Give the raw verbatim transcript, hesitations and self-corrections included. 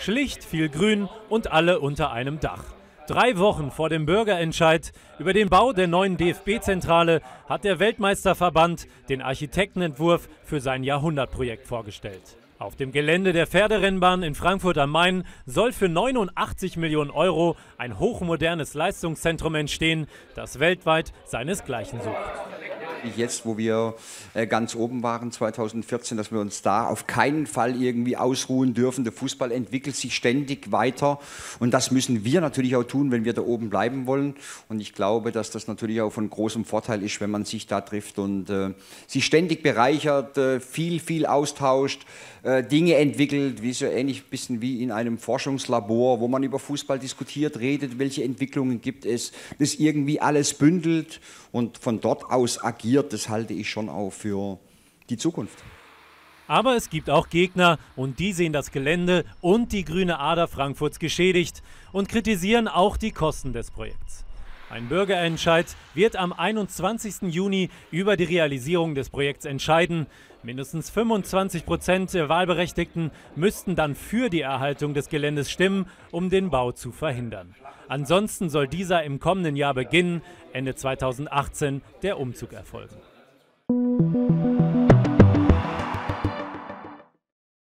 Schlicht, viel Grün und alle unter einem Dach. Drei Wochen vor dem Bürgerentscheid über den Bau der neuen D F B-Zentrale hat der Weltmeisterverband den Architektenentwurf für sein Jahrhundertprojekt vorgestellt. Auf dem Gelände der Pferderennbahn in Frankfurt am Main soll für neunundachtzig Millionen Euro ein hochmodernes Leistungszentrum entstehen, das weltweit seinesgleichen sucht. Jetzt, wo wir ganz oben waren, zweitausendvierzehn, dass wir uns da auf keinen Fall irgendwie ausruhen dürfen. Der Fußball entwickelt sich ständig weiter und das müssen wir natürlich auch tun, wenn wir da oben bleiben wollen. Und ich glaube, dass das natürlich auch von großem Vorteil ist, wenn man sich da trifft und äh, sich ständig bereichert, äh, viel, viel austauscht, äh, Dinge entwickelt, wie so ähnlich ein bisschen wie in einem Forschungslabor, wo man über Fußball diskutiert, redet, welche Entwicklungen gibt es, das irgendwie alles bündelt und von dort aus agiert. Das halte ich schon auch für die Zukunft. Aber es gibt auch Gegner und die sehen das Gelände und die grüne Ader Frankfurts geschädigt und kritisieren auch die Kosten des Projekts. Ein Bürgerentscheid wird am einundzwanzigsten Juni über die Realisierung des Projekts entscheiden. Mindestens fünfundzwanzig Prozent der Wahlberechtigten müssten dann für die Erhaltung des Geländes stimmen, um den Bau zu verhindern. Ansonsten soll dieser im kommenden Jahr beginnen, Ende zweitausendachtzehn der Umzug erfolgen.